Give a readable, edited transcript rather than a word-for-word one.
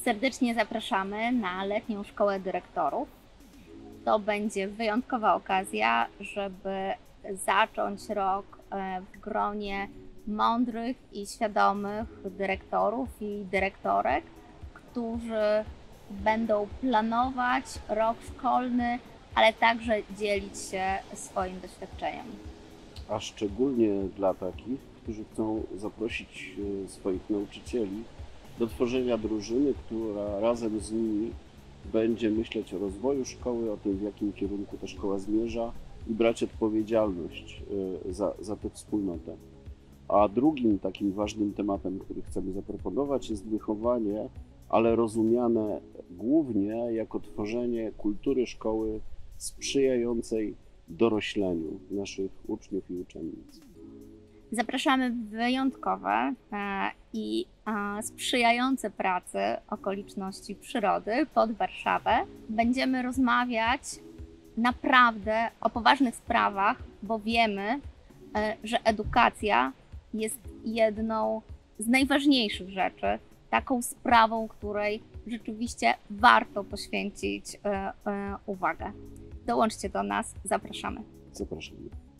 Serdecznie zapraszamy na letnią szkołę dyrektorów. To będzie wyjątkowa okazja, żeby zacząć rok w gronie mądrych i świadomych dyrektorów i dyrektorek, którzy będą planować rok szkolny, ale także dzielić się swoim doświadczeniem. A szczególnie dla takich, którzy chcą zaprosić swoich nauczycieli do tworzenia drużyny, która razem z nimi będzie myśleć o rozwoju szkoły, o tym, w jakim kierunku ta szkoła zmierza i brać odpowiedzialność za tę wspólnotę. A drugim takim ważnym tematem, który chcemy zaproponować, jest wychowanie, ale rozumiane głównie jako tworzenie kultury szkoły sprzyjającej dorośleniu naszych uczniów i uczennic. Zapraszamy w wyjątkowe i sprzyjające pracy okoliczności przyrody pod Warszawę. Będziemy rozmawiać naprawdę o poważnych sprawach, bo wiemy, że edukacja jest jedną z najważniejszych rzeczy, taką sprawą, której rzeczywiście warto poświęcić uwagę. Dołączcie do nas, zapraszamy. Zapraszamy.